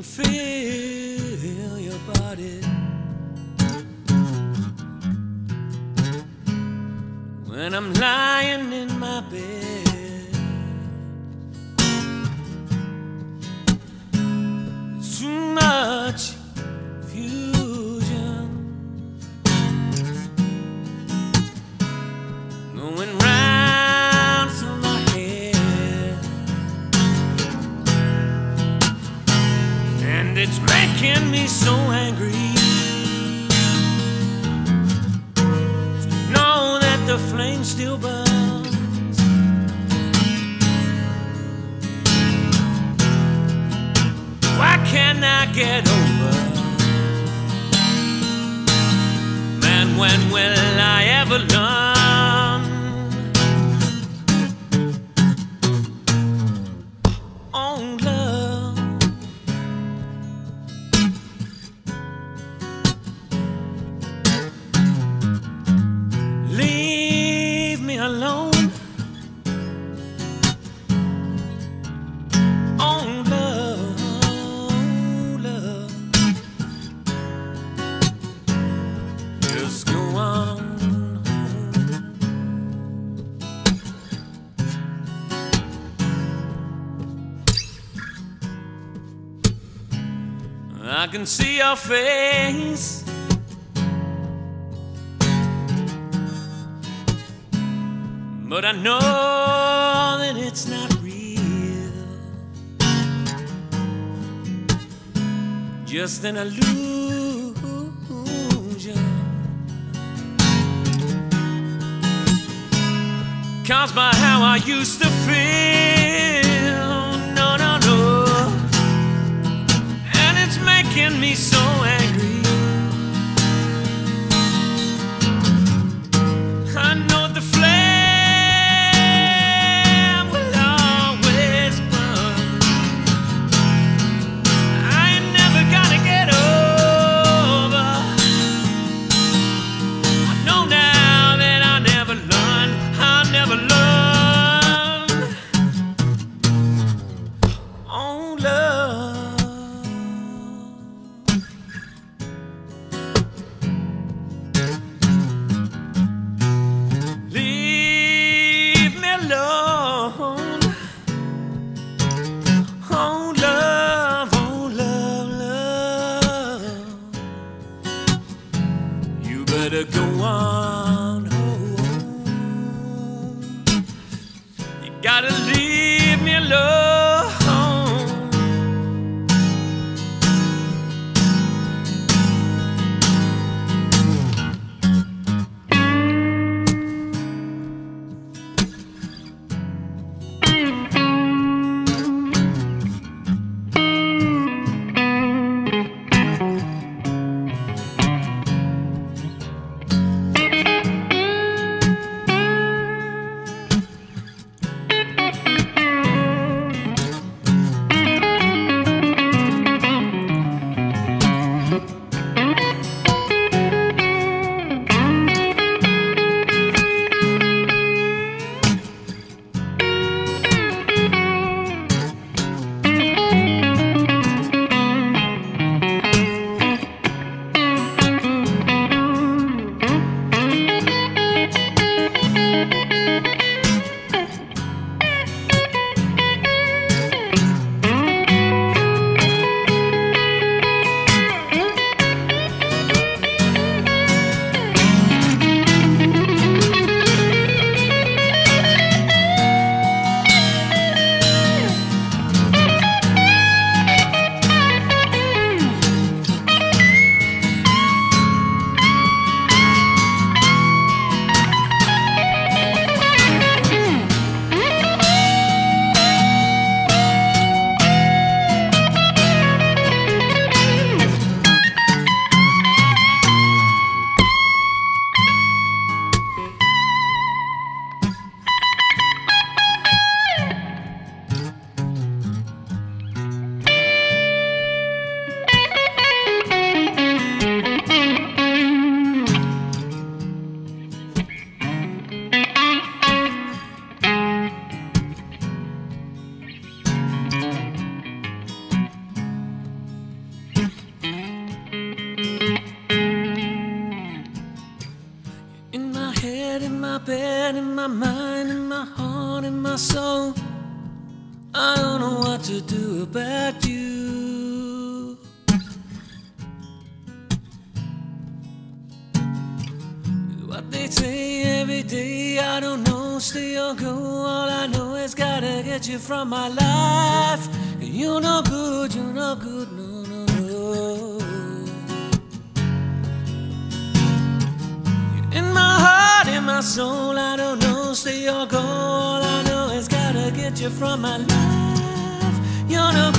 feel your body when I'm lying in my bed. Too much confusion going round through my head, and it's making me so angry to know that the flame still burns. Why can't I get over? Man, when will I ever learn? Oh, love, leave me alone. Oh, love, just go on home. I can see your face, but I know that it's not real, just an illusion caused by how I used to feel. No, no, no, and it's making me so angry. I know the flame will always burn. I ain't never gonna get over. I know now that I'll never learn. I'll never learn. Oh, love, leave me alone. Oh, love, love, you better go on home. You gotta leave me alone. my bed, in my mind, in my heart, in my soul. I don't know what to do about you. What they say every day, I don't know, stay or go. All I know is gotta get you from my life. You're no good, you're no good, no, no, no. You're in my heart, in my soul, I don't know, stay or go. All I know is gotta get you from my life. You're no